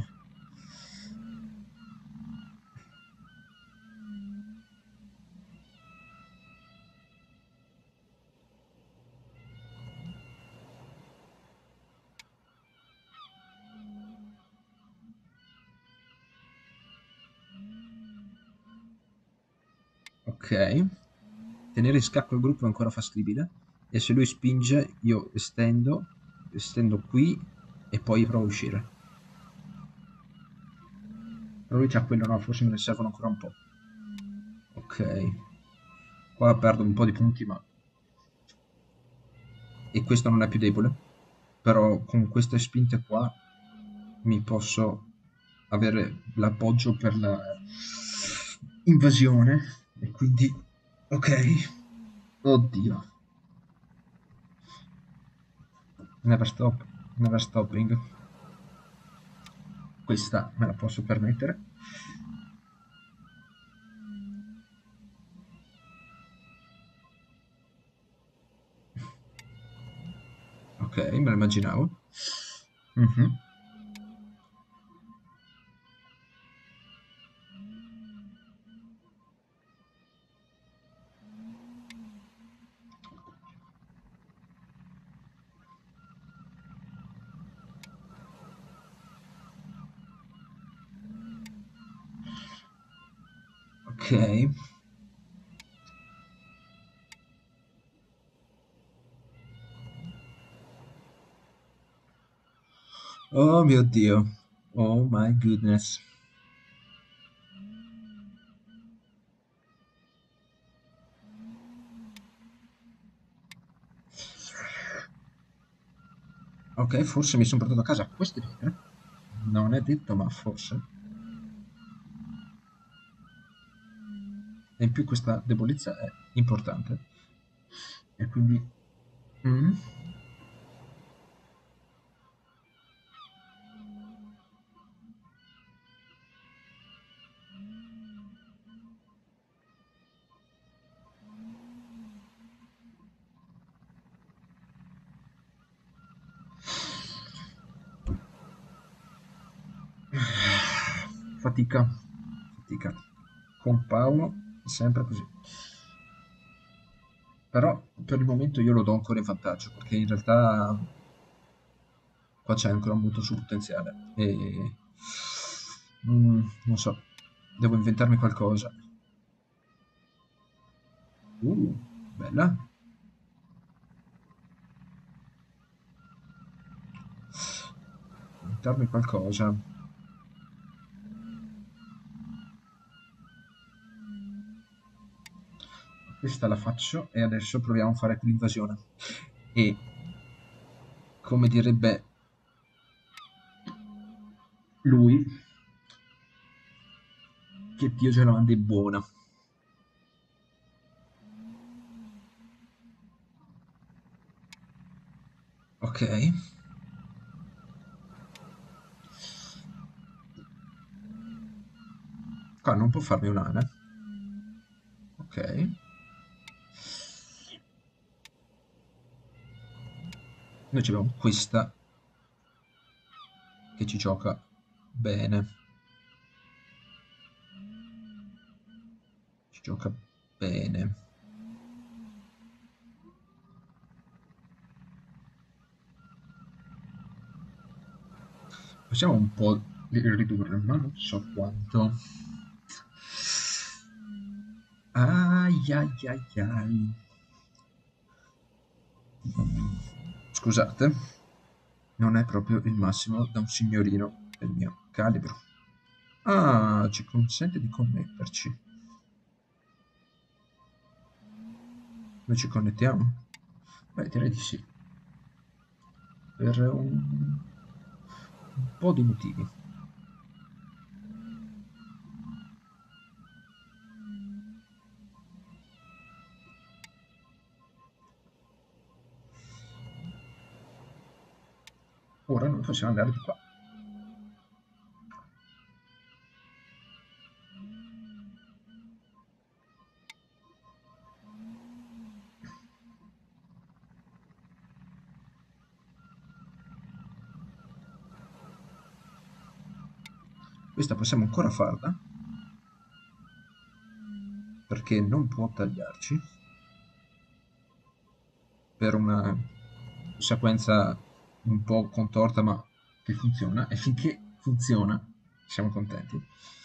Ok, tenere in scacco il gruppo è ancora fattibile e se lui spinge io estendo qui e poi provo a uscire. Però lui c'ha quello, no, forse me ne servono ancora un po'. Ok, qua perdo un po' di punti ma... E questo non è più debole, però con queste spinte qua mi posso avere l'appoggio per la invasione e quindi ok, oddio, never stop, never stopping, questa me la posso permettere. Ok, me lo immaginavo. Mhm. Ok, oh mio Dio, oh my goodness. Ok, forse mi sono portato a casa queste pietre. Non è detto, ma forse. E in più questa debolezza è importante. E quindi... mm, fatica, fatica. Con Paolo è sempre così. Però per il momento io lo do ancora in vantaggio, perché in realtà qua c'è ancora molto suo potenziale. E... non so, devo inventarmi qualcosa. Uh, bella. Inventarmi qualcosa. Questa la faccio e adesso proviamo a fare l'invasione. E come direbbe lui, che Dio ce la mandi buona. Ok. Qua non può farmi un'ana. Ok. Noi abbiamo questa che ci gioca bene. Ci gioca bene. Possiamo un po' ridurre, ma non so quanto. Ai ai ai ai. Scusate, non è proprio il massimo da un signorino del mio calibro. Ah, ci consente di connetterci. Noi ci connettiamo? Beh, direi di sì. Per un po' di motivi. Ora noi possiamo andare di qua. Questa possiamo ancora farla, perché non può tagliarci, per una sequenza un po' contorta, ma che funziona, e finché funziona siamo contenti.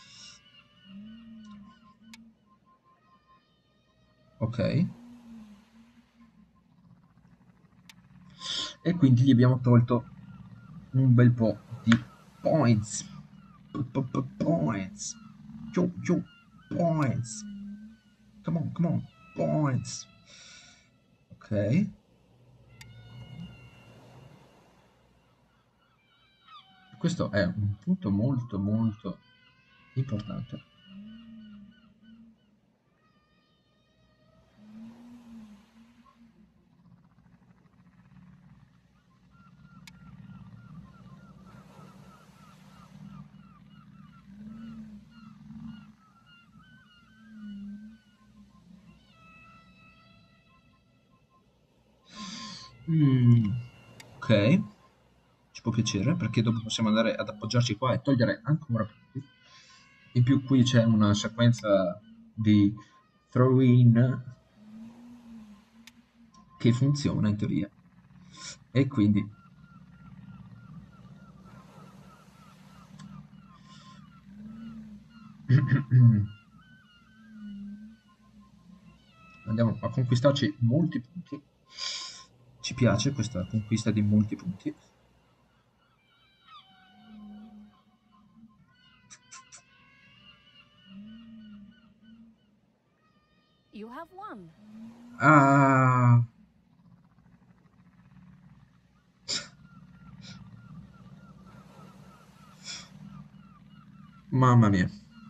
Ok. E quindi gli abbiamo tolto un bel po' di points. Points. Ciu, ciu, points. Come on, points. Ok. Questo è un punto molto molto importante. Ok, ci può piacere perché dopo possiamo andare ad appoggiarci qua e togliere ancora punti. In più qui c'è una sequenza di throw-in che funziona in teoria. E quindi andiamo a conquistarci molti punti. Ci piace questa conquista di molti punti. You have won. Ah, mamma mia.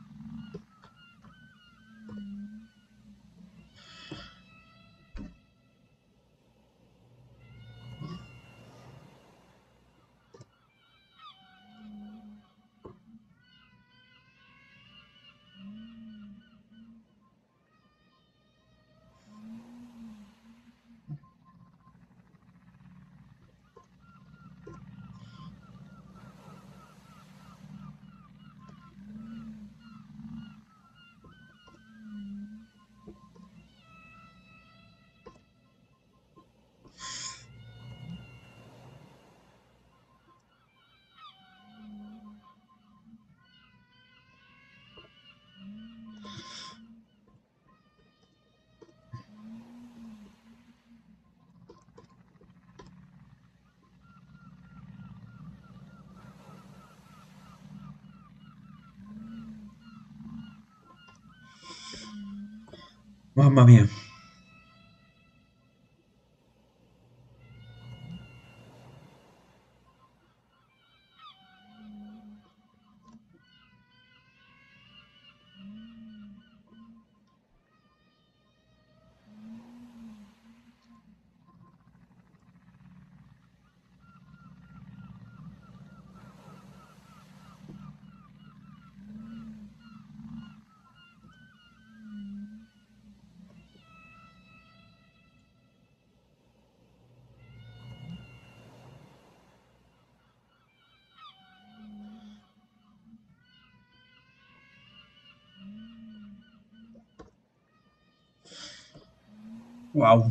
Mamma mia. Wow.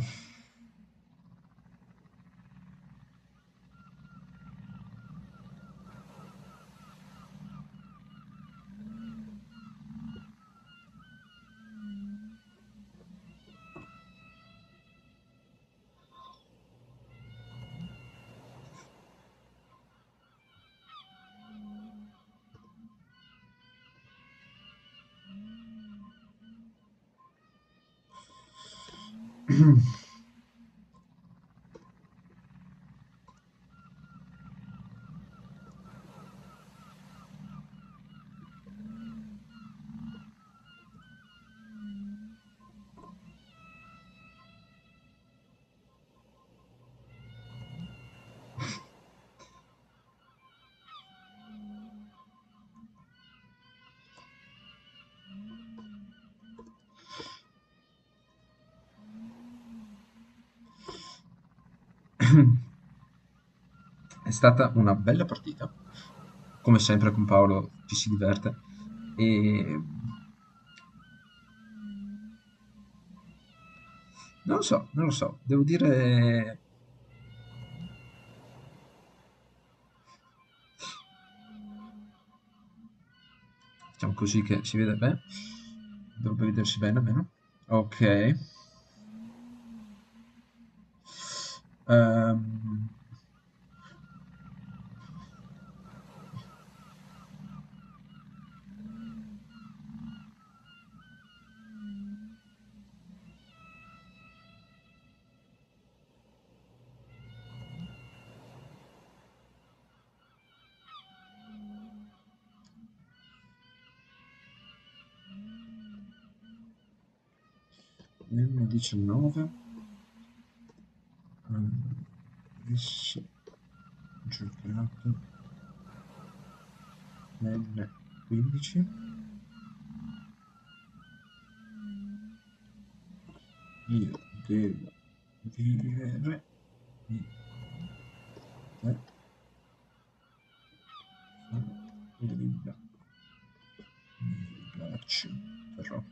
È stata una bella partita. come sempre con Paolo ci si diverte. E non lo so, non lo so, devo dire, diciamo così che si vede bene, dovrebbe vedersi bene almeno. Ok. Ehm, nel 19, adesso giocato nel 15, io devo vivere di te, il mi accetterò.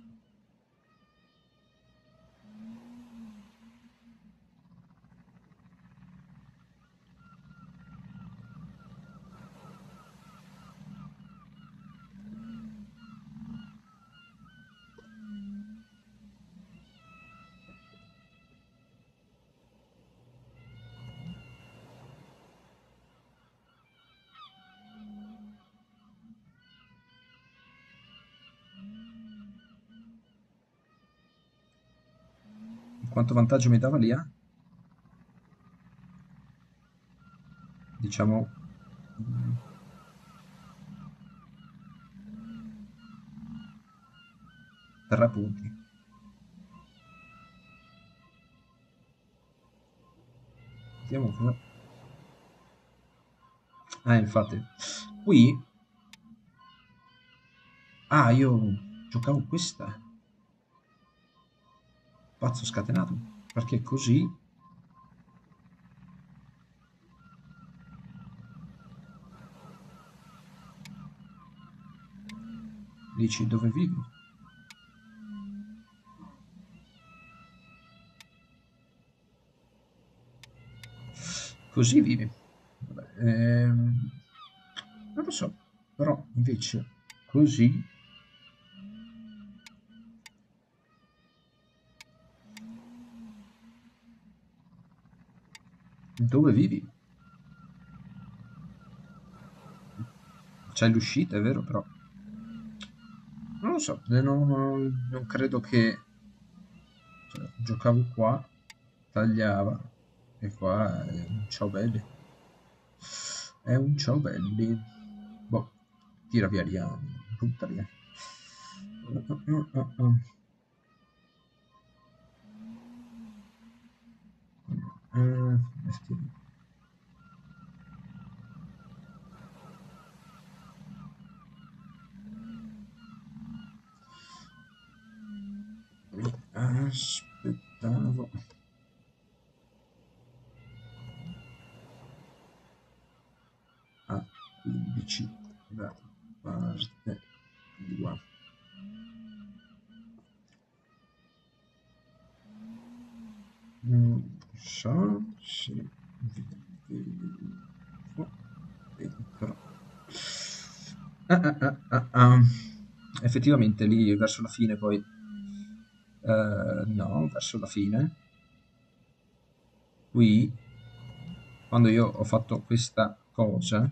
Quanto vantaggio mi dava lì? Diciamo 3 punti. Vediamo cosa. Infatti. Qui. Ah, io giocavo questa. Pazzo scatenato. Perché così. Dici dove vivi? Così vivi. Vabbè, non lo so. Però invece così. Dove vivi? C'è l'uscita, è vero, però. Non lo so. Non credo che. Cioè, giocavo qua, tagliava. E qua è un ciao belli. È un ciao belli. Boh, tira via lì, butta via. Metti- mi aspettavo. A 15 da parte di qua. Non so se vedevo dentro. Ah. Effettivamente lì verso la fine poi, no, verso la fine, qui, quando io ho fatto questa cosa,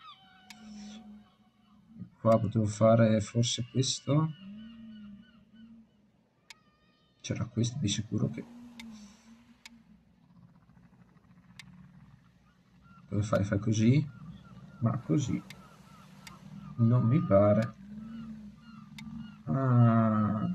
qua potevo fare forse questo, c'era questo di sicuro che, dove fai? Fai così, ma così non mi pare. Ah,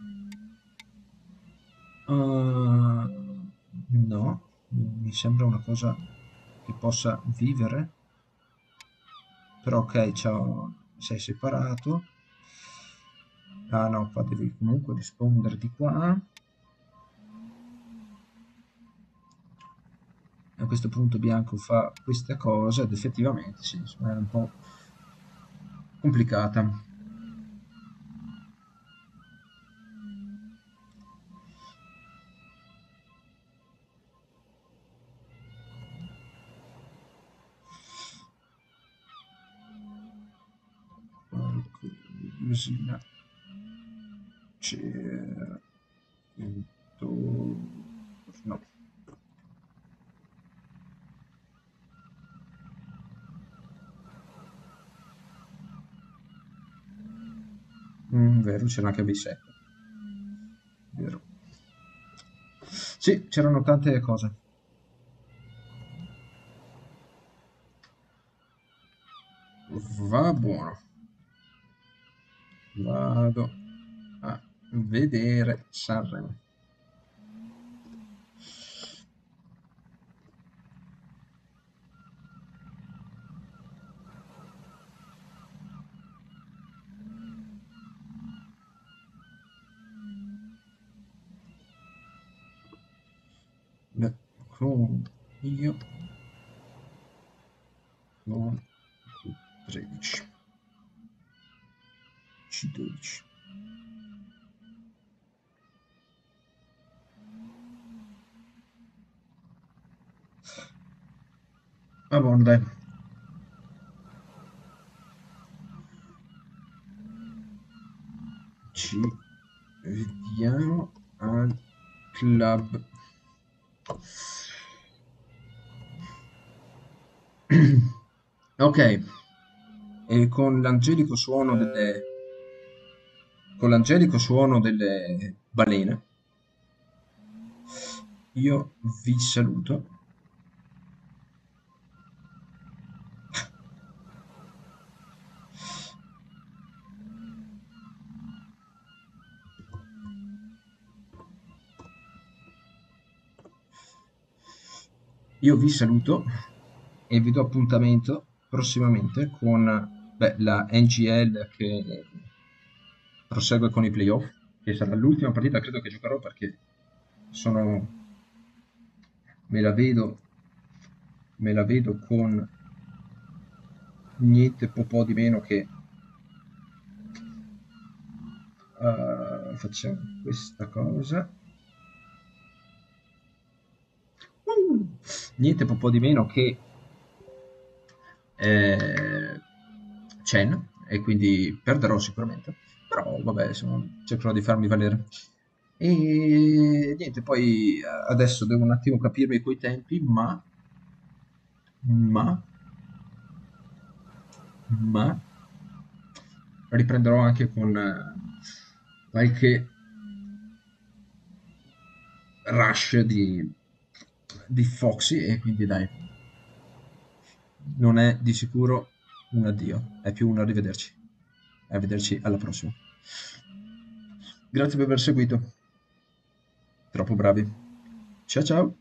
ah, no, mi sembra una cosa che possa vivere, però ok, ciao, sei separato. Ah no, qua devi comunque rispondere di qua. questo punto bianco fa questa cosa ed effettivamente sì, insomma, era un po' complicata. Qualcosina c'era intorno. No. Vero, c'era anche B7. Vero. Sì, c'erano tante cose. Va buono. Vado a vedere Sanremo. Beh, con io con 13 C12. Va buono, dai. Ci vediamo al club. Ok, e con l'angelico suono delle balene, io vi saluto. Io vi saluto e vi do appuntamento prossimamente con la NGL che prosegue con i playoff, che sarà l'ultima partita credo che giocherò perché sono, me la vedo, me la vedo con niente po' di meno che facciamo questa cosa. Niente po' di meno che Chen e quindi perderò sicuramente, però vabbè, insomma, cercherò di farmi valere. E niente, poi adesso devo un attimo capirmi coi tempi, ma, ma riprenderò anche con qualche rush di Foxy e quindi dai, non è di sicuro un addio, è più un arrivederci. Arrivederci alla prossima. Grazie per aver seguito. Troppo bravi. Ciao ciao.